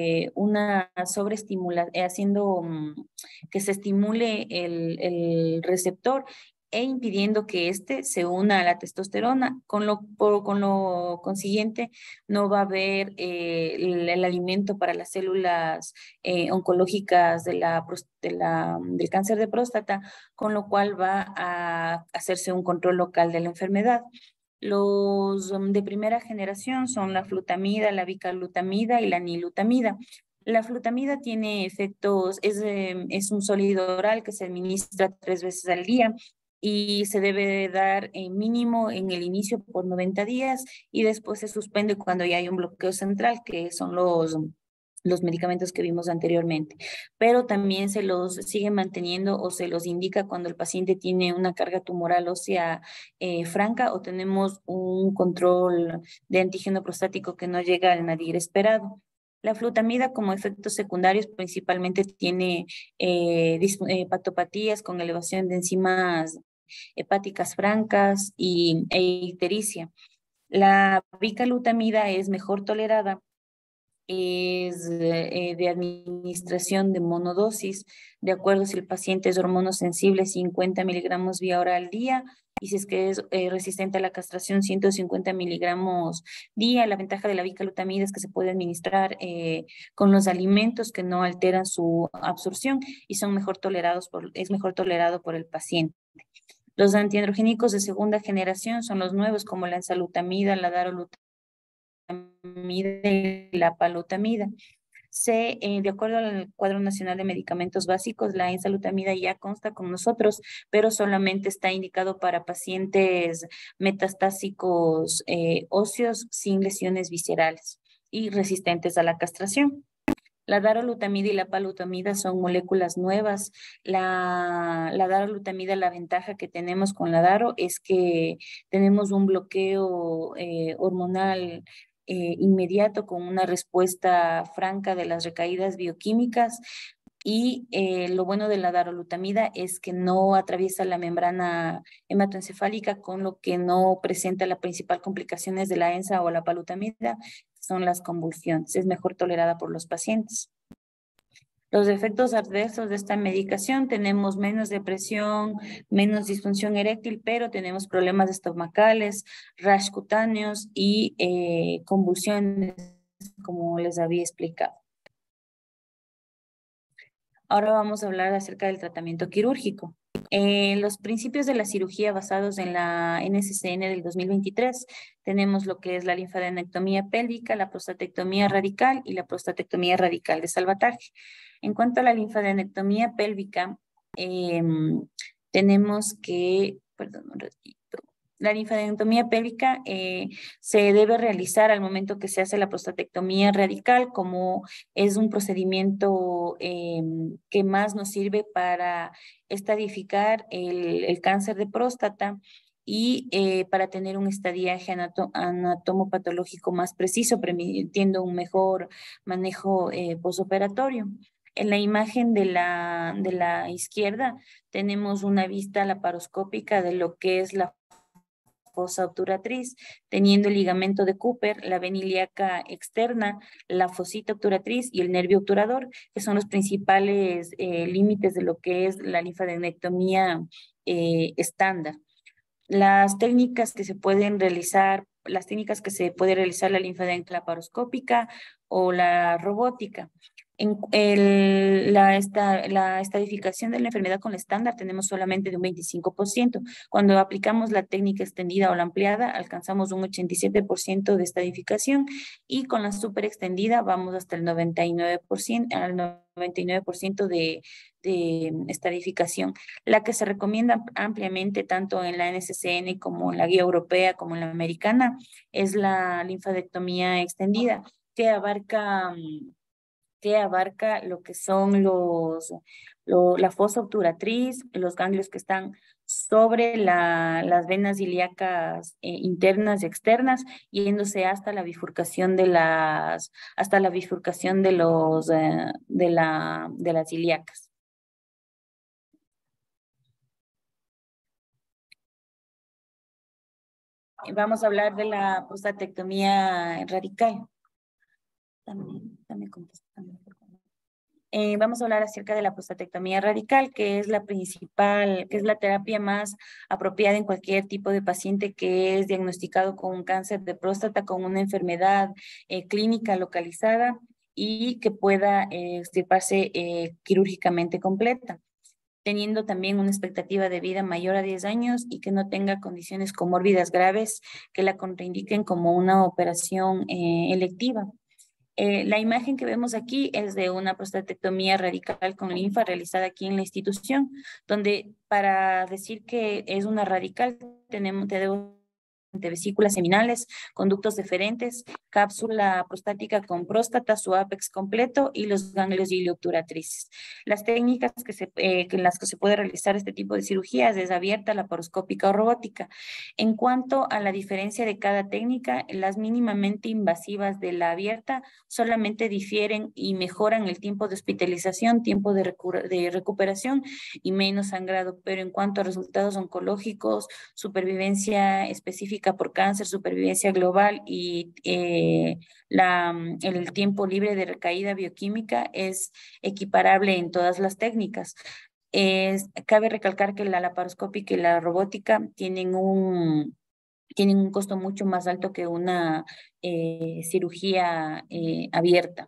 Speaker 3: haciendo que se estimule el receptor e impidiendo que éste se una a la testosterona. Con lo consiguiente, no va a haber el alimento para las células oncológicas del cáncer de próstata, con lo cual va a hacerse un control local de la enfermedad. Los de primera generación son la flutamida, la bicalutamida y la nilutamida. La flutamida tiene efectos, es un sólido oral que se administra 3 veces al día y se debe dar mínimo en el inicio por 90 días y después se suspende cuando ya hay un bloqueo central, que son los medicamentos que vimos anteriormente, pero también se los sigue manteniendo o se los indica cuando el paciente tiene una carga tumoral ósea franca o tenemos un control de antígeno prostático que no llega al nadir esperado. La flutamida como efectos secundarios principalmente tiene hepatopatías con elevación de enzimas hepáticas francas e ictericia. La bicalutamida es mejor tolerada, es de administración de monodosis, de acuerdo si el paciente es hormonosensible, 50 miligramos vía hora al día, y si es que es resistente a la castración, 150 miligramos día. La ventaja de la bicalutamida es que se puede administrar con los alimentos que no alteran su absorción y es mejor tolerado por el paciente. Los antiandrogénicos de segunda generación son los nuevos, como la enzalutamida, la darolutamida y la palutamida. de acuerdo al Cuadro Nacional de Medicamentos Básicos, la enzalutamida ya consta con nosotros, pero solamente está indicado para pacientes metastásicos óseos sin lesiones viscerales y resistentes a la castración. La darolutamida y la palutamida son moléculas nuevas. La darolutamida, la ventaja que tenemos con la daro es que tenemos un bloqueo hormonal inmediato con una respuesta franca de las recaídas bioquímicas. Y lo bueno de la darolutamida es que no atraviesa la membrana hematoencefálica, con lo que no presenta las principales complicaciones de la ENSA o la palutamida, son las convulsiones. Es mejor tolerada por los pacientes. Los efectos adversos de esta medicación: tenemos menos depresión, menos disfunción eréctil, pero tenemos problemas estomacales, rash cutáneos y convulsiones, como les había explicado. Ahora vamos a hablar acerca del tratamiento quirúrgico. Los principios de la cirugía basados en la NCCN del 2023, tenemos lo que es la linfadenectomía pélvica, la prostatectomía radical y la prostatectomía radical de salvataje. En cuanto a la linfadenectomía pélvica, tenemos que, perdón, un ratito. La linfadenectomía pélvica se debe realizar al momento que se hace la prostatectomía radical, como es un procedimiento que más nos sirve para estadificar el cáncer de próstata y para tener un estadiaje anatomopatológico más preciso, permitiendo un mejor manejo posoperatorio. En la imagen de la izquierda tenemos una vista laparoscópica de lo que es la fosa obturatriz, teniendo el ligamento de Cooper, la vena ilíaca externa, la fosita obturatriz y el nervio obturador, que son los principales límites de lo que es la linfadenectomía estándar. Las técnicas que se pueden realizar, la linfadenectomía laparoscópica o la robótica. La estadificación de la enfermedad con la estándar tenemos solamente de un 25%. Cuando aplicamos la técnica extendida o la ampliada, alcanzamos un 87% de estadificación, y con la super extendida vamos hasta el 99% de estadificación. La que se recomienda ampliamente tanto en la NCCN como en la guía europea como en la americana es la linfadectomía extendida, que abarca lo que son la fosa obturatriz, los ganglios que están sobre las venas ilíacas internas y externas, yéndose hasta la bifurcación de las ilíacas. Vamos a hablar de la prostatectomía radical. Vamos a hablar acerca de la prostatectomía radical, que es la terapia más apropiada en cualquier tipo de paciente que es diagnosticado con un cáncer de próstata, con una enfermedad clínica localizada y que pueda extirparse quirúrgicamente completa, teniendo también una expectativa de vida mayor a 10 años y que no tenga condiciones comórbidas graves que la contraindiquen como una operación electiva. La imagen que vemos aquí es de una prostatectomía radical con linfa realizada aquí en la institución, donde para decir que es una radical tenemos vesículas seminales, conductos deferentes, cápsula prostática con próstata, su ápex completo y los ganglios ilioobturatrices. Las técnicas en las que se puede realizar este tipo de cirugías es abierta, laparoscópica o robótica. En cuanto a la diferencia de cada técnica, las mínimamente invasivas de la abierta solamente difieren y mejoran el tiempo de hospitalización, tiempo de recuperación y menos sangrado, pero en cuanto a resultados oncológicos, supervivencia específica por cáncer, supervivencia global y el tiempo libre de recaída bioquímica es equiparable en todas las técnicas. Cabe recalcar que la laparoscópica y la robótica tienen un costo mucho más alto que una cirugía abierta.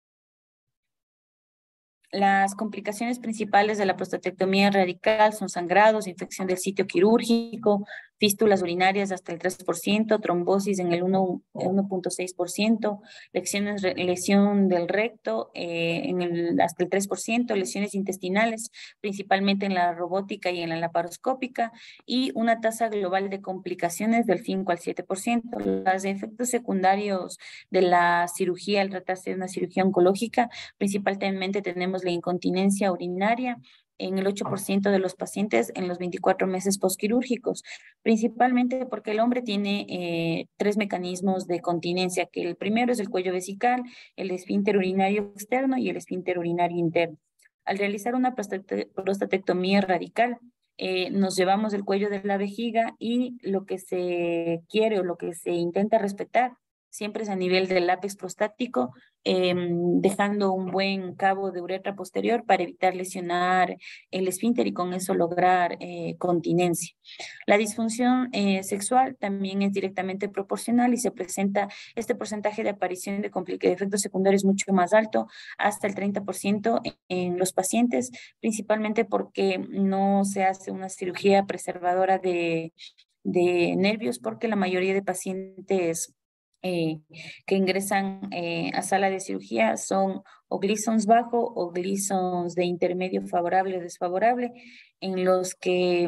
Speaker 3: Las complicaciones principales de la prostatectomía radical son sangrados, infección del sitio quirúrgico, fístulas urinarias hasta el 3%, trombosis en el 1.6%, lesión del recto hasta el 3%, lesiones intestinales, principalmente en la robótica y en la laparoscópica, y una tasa global de complicaciones del 5 al 7%. Los efectos secundarios de la cirugía, al tratarse de una cirugía oncológica, principalmente tenemos la incontinencia urinaria en el 8% de los pacientes en los 24 meses postquirúrgicos, principalmente porque el hombre tiene 3 mecanismos de continencia, que el primero es el cuello vesical, el esfínter urinario externo y el esfínter urinario interno. Al realizar una prostatectomía radical, nos llevamos el cuello de la vejiga y lo que se quiere o lo que se intenta respetar siempre es a nivel del ápex prostático, dejando un buen cabo de uretra posterior para evitar lesionar el esfínter y con eso lograr continencia. La disfunción sexual también es directamente proporcional y se presenta este porcentaje de aparición de efectos secundarios mucho más alto, hasta el 30% en los pacientes, principalmente porque no se hace una cirugía preservadora de nervios, porque la mayoría de pacientes que ingresan a sala de cirugía son o Gleason's bajo o Gleason's de intermedio favorable o desfavorable, en los que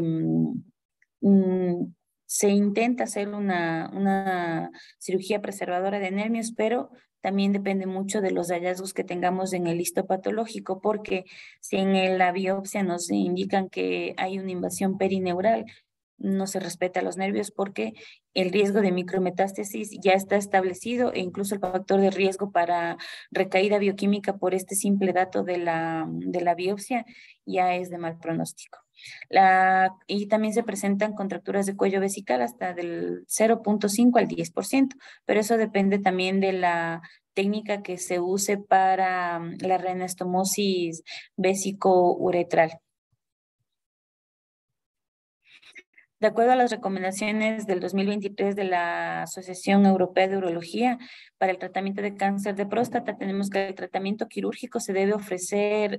Speaker 3: se intenta hacer una cirugía preservadora de nervios, pero también depende mucho de los hallazgos que tengamos en el histopatológico, porque si en la biopsia nos indican que hay una invasión perineural, no se respeta los nervios porque el riesgo de micrometástasis ya está establecido e incluso el factor de riesgo para recaída bioquímica por este simple dato de la biopsia ya es de mal pronóstico. Y también se presentan contracturas de cuello vesical hasta del 0.5 al 10%, pero eso depende también de la técnica que se use para la reanastomosis vésico-uretral. De acuerdo a las recomendaciones del 2023 de la Asociación Europea de Urología para el tratamiento de cáncer de próstata, tenemos que el tratamiento quirúrgico se debe ofrecer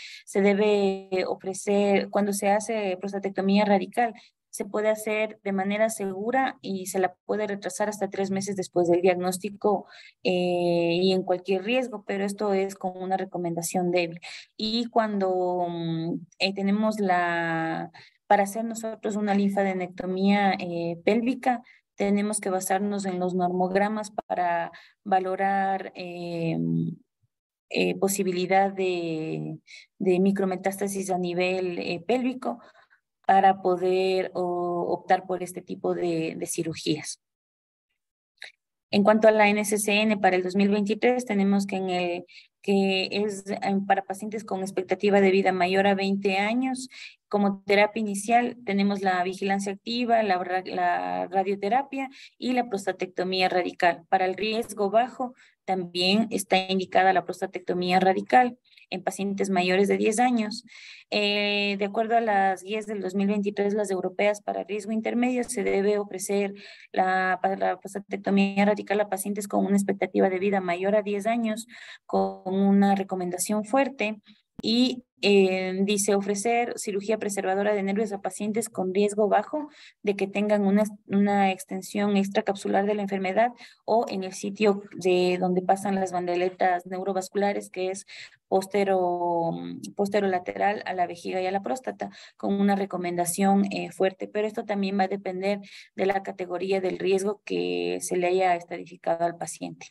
Speaker 3: cuando se hace prostatectomía radical. Se puede hacer de manera segura y se la puede retrasar hasta 3 meses después del diagnóstico y en cualquier riesgo, pero esto es con una recomendación débil. Y cuando tenemos para hacer nosotros una linfadenectomía pélvica, tenemos que basarnos en los normogramas para valorar posibilidad de micrometástasis a nivel pélvico para poder optar por este tipo de cirugías. En cuanto a la NCCN para el 2023, tenemos que es para pacientes con expectativa de vida mayor a 20 años. Como terapia inicial tenemos la vigilancia activa, la radioterapia y la prostatectomía radical. Para el riesgo bajo también está indicada la prostatectomía radical en pacientes mayores de 10 años. De acuerdo a las guías del 2023, las europeas para riesgo intermedio, se debe ofrecer para la prostatectomía radical a pacientes con una expectativa de vida mayor a 10 años, con una recomendación fuerte. Y dice ofrecer cirugía preservadora de nervios a pacientes con riesgo bajo de que tengan una extensión extracapsular de la enfermedad o en el sitio de donde pasan las bandeletas neurovasculares, que es posterolateral a la vejiga y a la próstata, con una recomendación fuerte. Pero esto también va a depender de la categoría del riesgo que se le haya estadificado al paciente.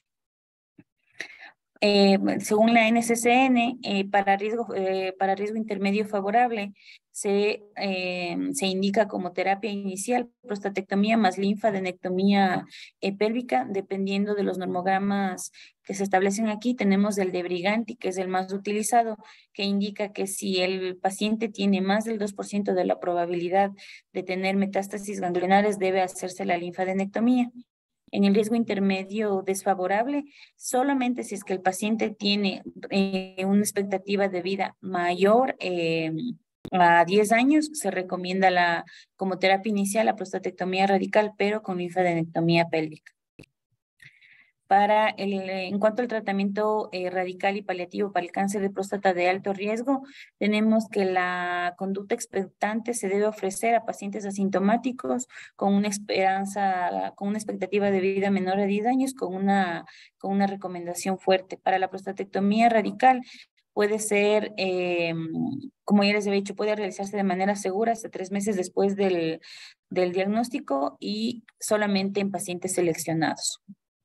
Speaker 3: Según la NCCN, para riesgo intermedio favorable, se indica como terapia inicial prostatectomía más linfadenectomía pélvica, dependiendo de los normogramas que se establecen aquí. Tenemos el de Briganti, que es el más utilizado, que indica que si el paciente tiene más del 2% de la probabilidad de tener metástasis ganglionares, debe hacerse la linfadenectomía. En el riesgo intermedio desfavorable, solamente si es que el paciente tiene una expectativa de vida mayor a 10 años, se recomienda como terapia inicial la prostatectomía radical, pero con linfadenectomía pélvica. En cuanto al tratamiento radical y paliativo para el cáncer de próstata de alto riesgo, tenemos que la conducta expectante se debe ofrecer a pacientes asintomáticos con una expectativa de vida menor a 10 años, con una recomendación fuerte. Para la prostatectomía radical, puede ser, como ya les había dicho, puede realizarse de manera segura hasta 3 meses después del diagnóstico y solamente en pacientes seleccionados.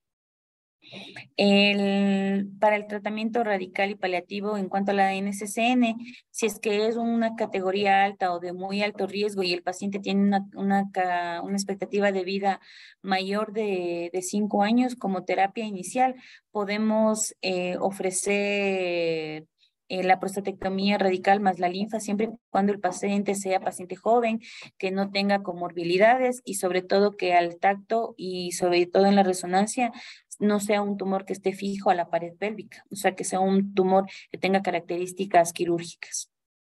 Speaker 3: Para el tratamiento radical y paliativo en cuanto a la NCCN, si es que es una categoría alta o de muy alto riesgo y el paciente tiene una expectativa de vida mayor de 5 años, como terapia inicial, podemos ofrecer la prostatectomía radical más la linfa, siempre y cuando el paciente sea paciente joven, que no tenga comorbilidades y sobre todo que al tacto y sobre todo en la resonancia no sea un tumor que esté fijo a la pared pélvica, o sea, que sea un tumor que tenga características quirúrgicas.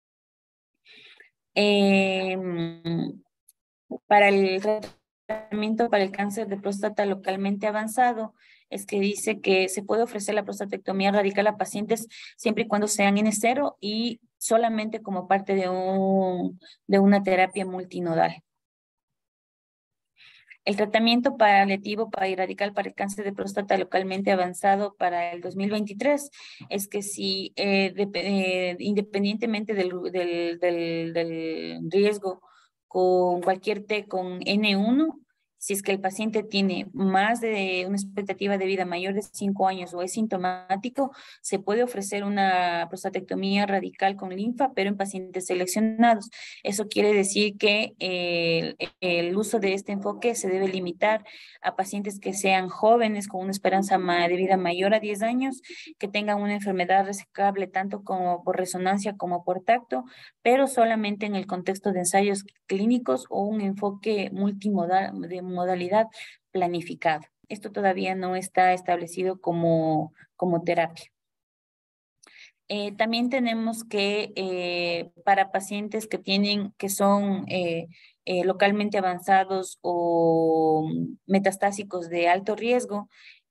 Speaker 3: Para el tratamiento para el cáncer de próstata localmente avanzado, es que dice que se puede ofrecer la prostatectomía radical a pacientes siempre y cuando sean N0 y solamente como parte de una terapia multinodal. El tratamiento paliativo y radical para el cáncer de próstata localmente avanzado para el 2023 es que si independientemente del riesgo con cualquier T con N1, si es que el paciente tiene más de una expectativa de vida mayor de 5 años o es sintomático, se puede ofrecer una prostatectomía radical con linfa, pero en pacientes seleccionados. Eso quiere decir que el uso de este enfoque se debe limitar a pacientes que sean jóvenes con una esperanza de vida mayor a 10 años, que tengan una enfermedad resecable tanto como por resonancia como por tacto, pero solamente en el contexto de ensayos clínicos o un enfoque multimodal de modalidad planificado. Esto todavía no está establecido como terapia. También tenemos que para pacientes que son localmente avanzados o metastásicos de alto riesgo,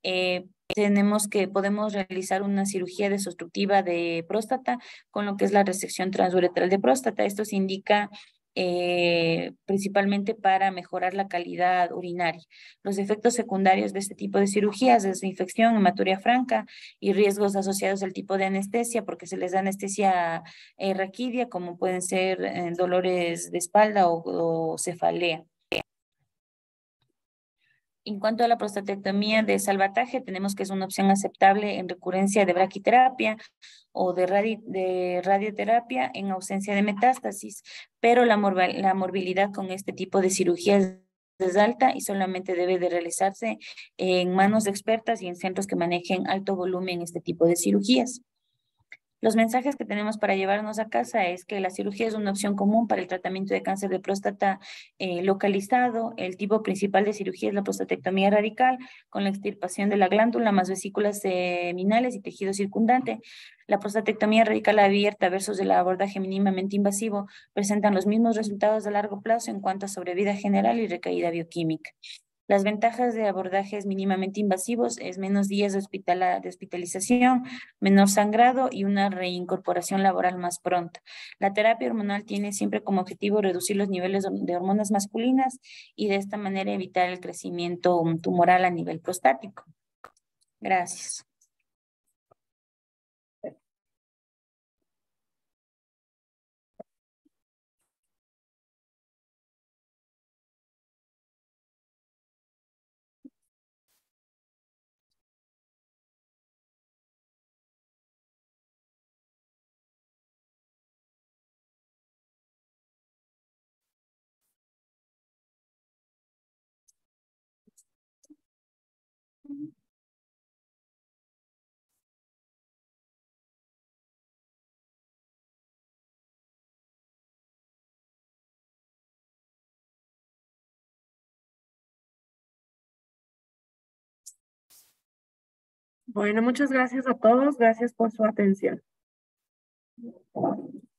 Speaker 3: podemos realizar una cirugía desobstructiva de próstata con lo que es la resección transuretral de próstata. Esto se indica principalmente para mejorar la calidad urinaria. Los efectos secundarios de este tipo de cirugías es infección, hematuria franca y riesgos asociados al tipo de anestesia, porque se les da anestesia raquídea, como pueden ser dolores de espalda o cefalea. En cuanto a la prostatectomía de salvataje, tenemos que es una opción aceptable en recurrencia de braquiterapia o de radioterapia en ausencia de metástasis, pero la morbilidad con este tipo de cirugías es alta y solamente debe de realizarse en manos expertas y en centros que manejen alto volumen este tipo de cirugías. Los mensajes que tenemos para llevarnos a casa es que la cirugía es una opción común para el tratamiento de cáncer de próstata localizado. El tipo principal de cirugía es la prostatectomía radical con la extirpación de la glándula más vesículas seminales y tejido circundante. La prostatectomía radical abierta versus el abordaje mínimamente invasivo presentan los mismos resultados a largo plazo en cuanto a sobrevida general y recaída bioquímica. Las ventajas de abordajes mínimamente invasivos es menos días de hospitalización, menor sangrado y una reincorporación laboral más pronta. La terapia hormonal tiene siempre como objetivo reducir los niveles de hormonas masculinas y de esta manera evitar el crecimiento tumoral a nivel prostático. Gracias.
Speaker 1: Bueno, muchas gracias a todos. Gracias por su atención.